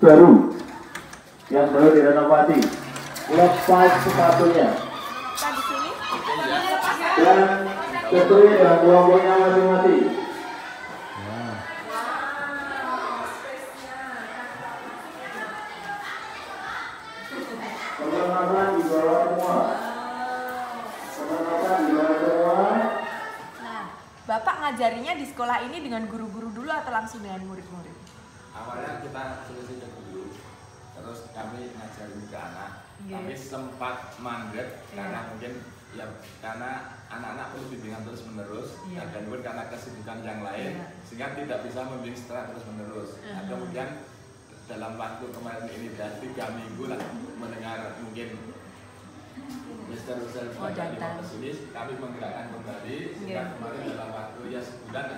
baru yang baru direnovasi. Lepas sepatunya dan sesuai dengan kelompoknya masing-masing. Perkenalkan di bawah semua. Perkenalkan di bawah semua. Nah, Bapak ngajarinya di sekolah ini dengan guru-guru dulu atau langsung dengan murid-murid? Awalnya kita solusi ke guru, terus kami ngajarin ke anak. Kami sempat mandek karena mungkin ya karena anak-anak perlu bimbingan terus menerus dan pun karena kesibukan yang lain sehingga tidak bisa membimbing secara terus menerus. Nah, kemudian dalam waktu kemarin ini dan 3 minggu lah mendengar mungkin Mr. Russell datang ke sini, kami menggerakkan kembali sehingga kemarin dalam waktu ya sebulan.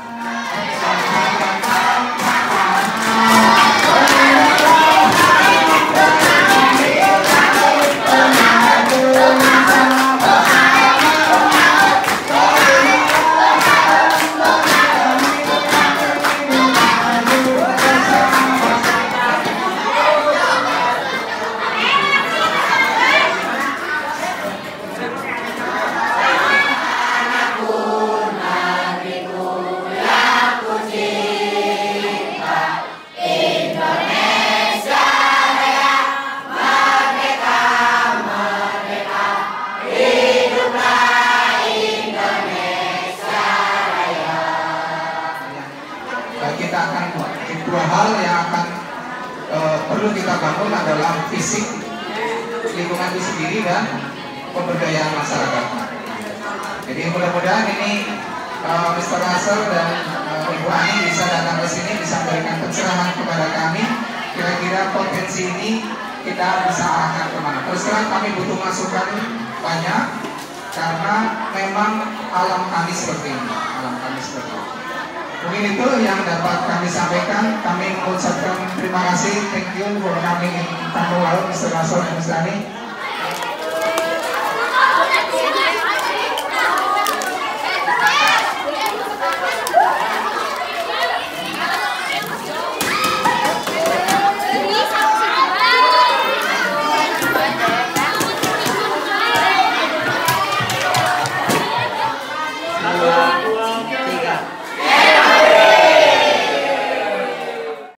Dua hal yang akan perlu kita bangun adalah fisik lingkungan itu sendiri dan pemberdayaan masyarakat. Jadi mudah-mudahan ini Mr. Russell dan Ibu Ani bisa datang ke sini, bisa memberikan pencerahan kepada kami. Kira-kira potensi ini kita bisa arahkan kemana. Terus terang kami butuh masukan banyak karena memang alam kami seperti ini. Mungkin itu yang dapat kami sampaikan. Kami mengucapkan terima kasih, thank you for coming in Kampung Laut, Mr. Russell dan Ms. Dani. Halo.